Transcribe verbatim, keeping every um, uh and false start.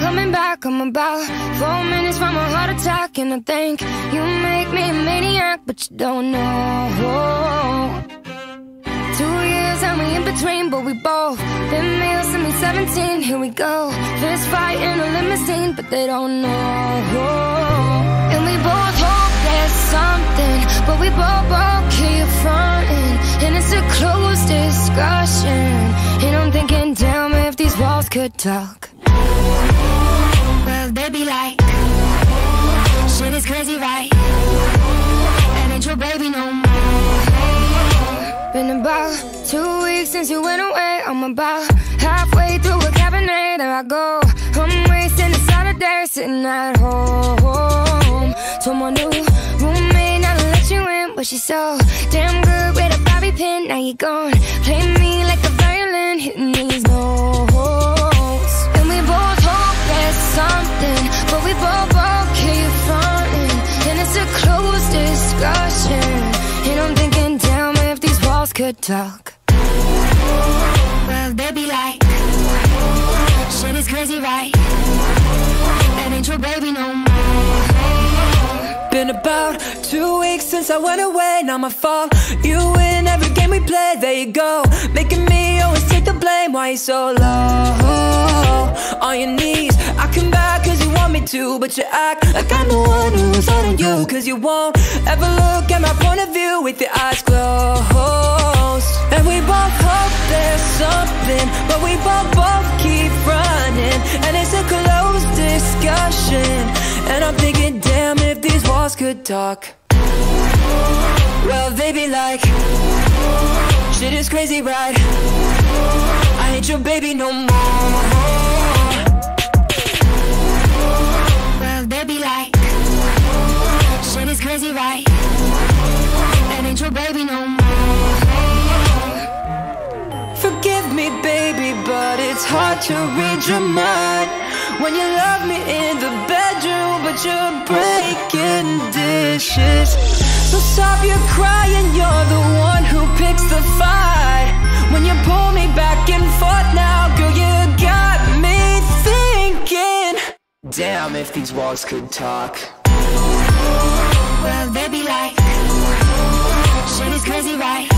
coming back. I'm about four minutes from a heart attack, and I think you make me a maniac, but you don't know. Two years and we in between, but we both been male since we seventeen. Here we go, fist fight in a limousine, but they don't know. And we both hope there's something, but we both both keep fronting, and it's a closed discussion. And I'm thinking, damn, if these walls could talk. Well, they be like, shit is crazy, right? That ain't your baby no more. Been about two weeks since you went away. I'm about halfway through a cabernet. There I go, I'm wasting a Saturday sitting at home. Told my new roommate not to let you in, but she's so damn good with a bobby pin. Now you gone, play me like a violin, hitting these notes. And we both hope there's something, but we both both keep fronting, and it's a closed discussion. And I'm thinking, damn, if these walls could talk. Well, they be like, shit is crazy, right? That ain't your baby no more. Been about two weeks since I went away. Now my fault, you win every game we play. There you go, making me always take the blame. Why you so low on your knees? I come back cause you want me to, but you act like I'm the one who's on you. Cause you won't ever look at my point of view with your eyes closed. And we both hope there's something, but we both both keep running, and it's a closed discussion. And I'm thinking, damn, if these walls could talk. Well, they be like, shit is crazy, right? I ain't your baby no more. Well, they be like, shit is crazy, right? That ain't your baby no more. Forgive me, baby, but it's hard to read your mind when you love me in the bedroom, but you're breaking dishes. So stop your crying, you're the one who picks the fight. When you pull me back and forth now, girl, you got me thinking, damn, if these walls could talk. Well, they be like, shit is crazy, right?